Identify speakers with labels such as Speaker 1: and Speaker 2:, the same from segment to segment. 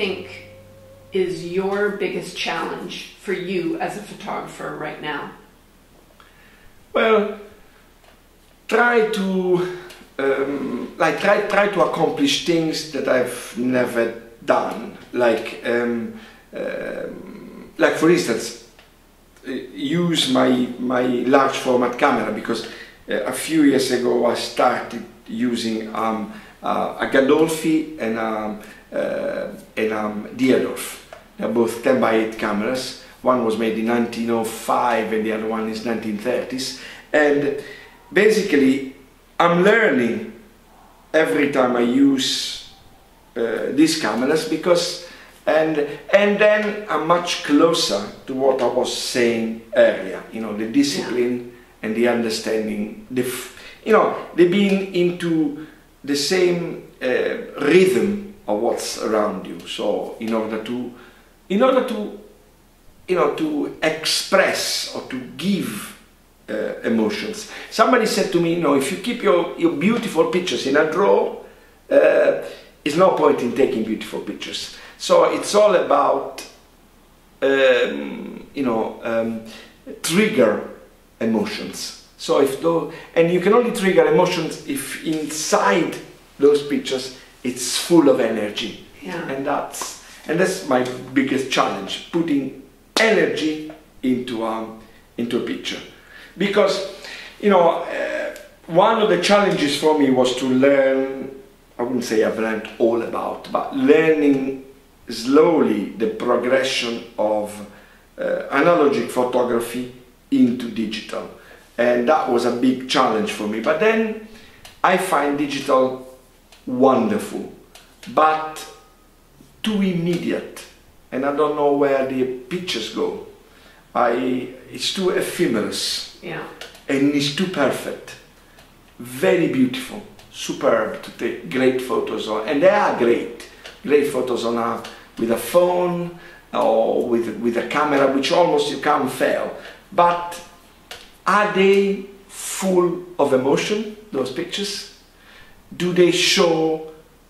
Speaker 1: think is your biggest challenge for you as a photographer right now?
Speaker 2: Well, try to try to accomplish things that I've never done. Like for instance, use my large format camera, because a few years ago I started using a Gandolfi and Dierdorf. They're both 10x8 cameras. One was made in 1905 and the other one is 1930s. And basically I'm learning every time I use these cameras, because and then I'm much closer to what I was saying earlier, you know, the discipline and the understanding, they being into the same rhythm of what's around you. So in order to to express or to give emotions. Somebody said to me, you know, if you keep your beautiful pictures in a drawer, it's no point in taking beautiful pictures. So it's all about trigger emotions. So and you can only trigger emotions if inside those pictures it's full of energy.
Speaker 1: Yeah.
Speaker 2: And that's my biggest challenge, putting energy into a picture. Because, you know, one of the challenges for me was to learn, I wouldn't say I've learned all about, but learning slowly the progression of analogic photography into digital. And that was a big challenge for me. But then I find digital wonderful, but too immediate. And I don't know where the pictures go. It's too ephemeral.
Speaker 1: Yeah.
Speaker 2: And it's too perfect. Very beautiful, superb to take great photos on, and they are great photos on with a phone or with a camera, which almost you can't fail. But are they full of emotion, those pictures? Do they show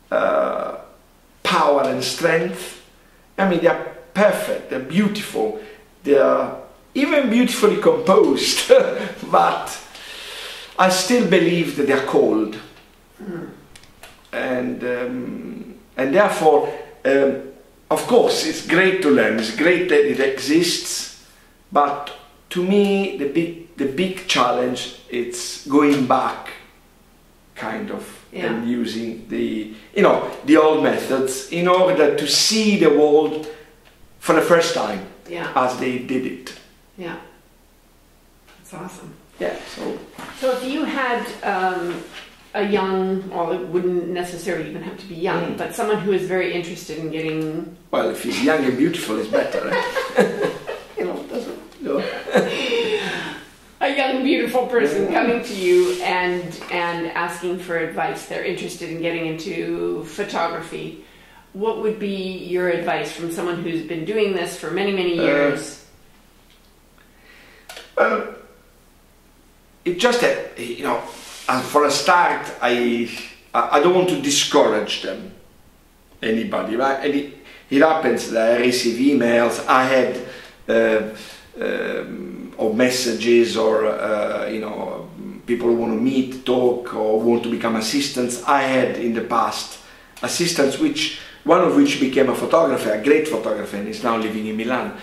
Speaker 2: power and strength? I mean, they're perfect, they're beautiful, they're even beautifully composed, but I still believe that they're cold. And therefore, of course, it's great to learn, it's great that it exists, but to me, the big challenge, it's going back, kind of, and using the old methods in order to see the world for the first time, as they did it.
Speaker 1: Yeah, that's awesome.
Speaker 2: Yeah.
Speaker 1: So if you had a young, well, it wouldn't necessarily even have to be young, but someone who is very interested in getting...
Speaker 2: Well, if he's young and beautiful, it's better.
Speaker 1: A young, beautiful person coming to you and asking for advice. They're interested in getting into photography. What would be your advice from someone who's been doing this for many, many years?
Speaker 2: Well, it just, for a start, I don't want to discourage them, anybody, right? And it happens that I receive emails, I had, or messages, or, people who want to meet, talk, or want to become assistants. I had in the past assistants, one of which became a photographer, a great photographer, and is now living in Milan.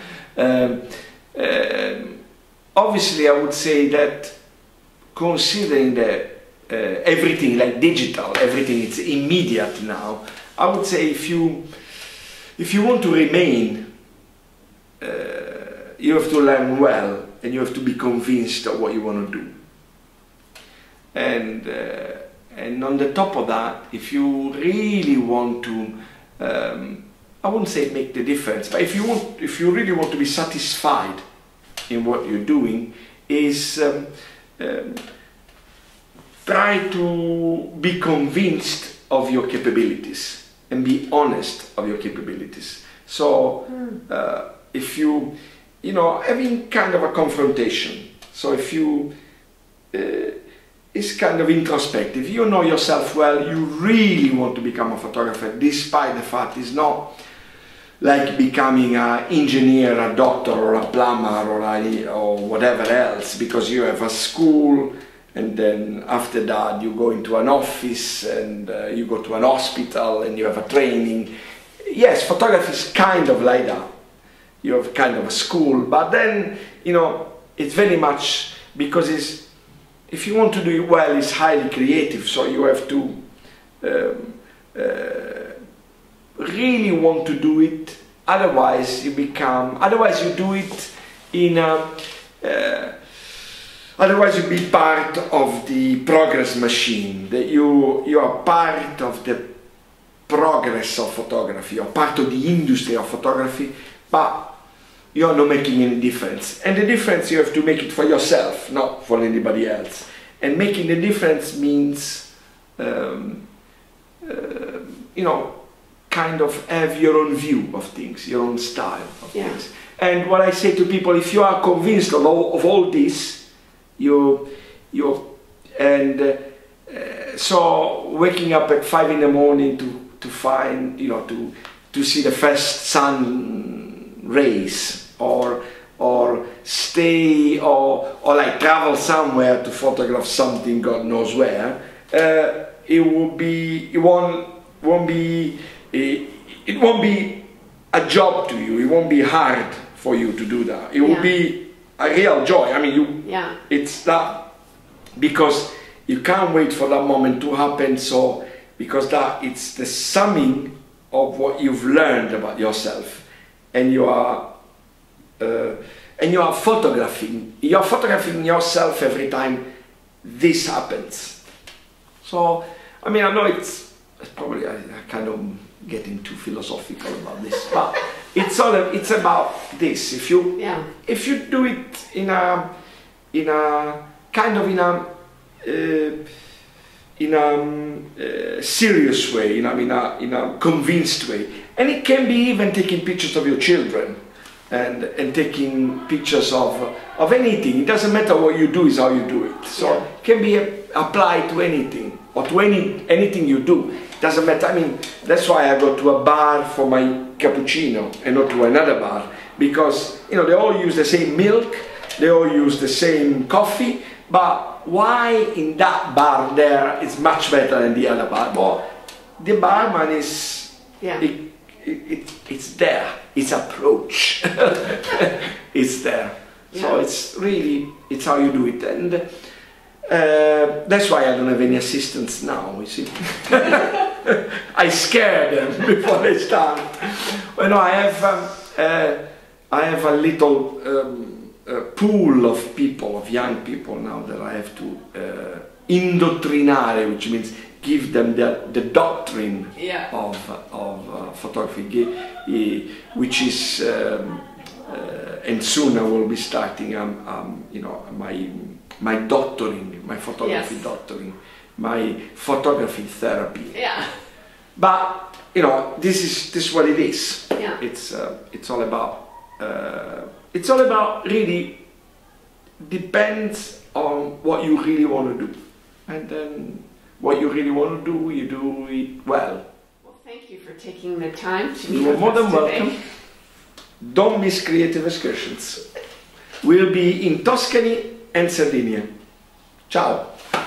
Speaker 2: Obviously, I would say that considering that everything like digital, everything is immediate now, I would say if you want to remain, you have to learn well, and you have to be convinced of what you want to do. And on the top of that, if you really want to, I wouldn't say make the difference, but if you really want to be satisfied in what you're doing, is try to be convinced of your capabilities and be honest of your capabilities. So if you having kind of a confrontation, so if you it's kind of introspective, you know yourself well, you really want to become a photographer, despite the fact it's not like becoming an engineer, a doctor, or a plumber, or whatever else, because you have a school, and then after that you go into an office, and you go to an hospital, and you have a training. Yes, photography is kind of like that. You have kind of a school, but then, you know, it's very much, because if you want to do it well, it's highly creative, so you have to really want to do it, otherwise you do it in otherwise you be part of the progress machine, that you are part of the progress of photography, or part of the industry of photography, but you are not making any difference. And the difference, you have to make it for yourself, not for anybody else. And making the difference means you know, kind of have your own view of things, your own style of things. And what I say to people, if you are convinced of all this, so waking up at 5 in the morning to find, you know, to see the first sun rays, or stay, or like travel somewhere to photograph something, God knows where, it won't be a job to you. It won't be hard for you to do that. It will be a real joy. I mean, it's that, because you can't wait for that moment to happen. So, because it's the summing of what you've learned about yourself, and you are photographing. You're photographing yourself every time this happens. So, I mean, I know it's probably I kind of getting too philosophical about this, but it's about this. If you do it in a serious way, in a convinced way, and it can be even taking pictures of your children, and taking pictures of anything. It doesn't matter what you do, is how you do it. So it can be applied to anything, or to anything you do. It doesn't matter. I mean, that's why I go to a bar for my cappuccino and not to another bar, because, you know, they all use the same milk, they all use the same coffee, but why in that bar there is much better than the other bar? Well, the barman is it's there, its approach it's there. So it's how you do it, and that's why I don't have any assistants now, you see. I scare them before they start. Well, no, I have a little pool of people, of young people now, that I have to indoctrinare, which means give them the doctrine of photography, which is, and soon I will be starting, you know, my doctoring, my photography doctoring, my photography therapy. Yeah. But, you know, this is what it is. Yeah. It's all about really depends on what you really want to do, and then what you really want to do, you do it well.
Speaker 1: Well, thank you for taking the time to meet with us today.
Speaker 2: You're more than welcome. Don't miss Creative Excursions. We'll be in Tuscany and Sardinia. Ciao.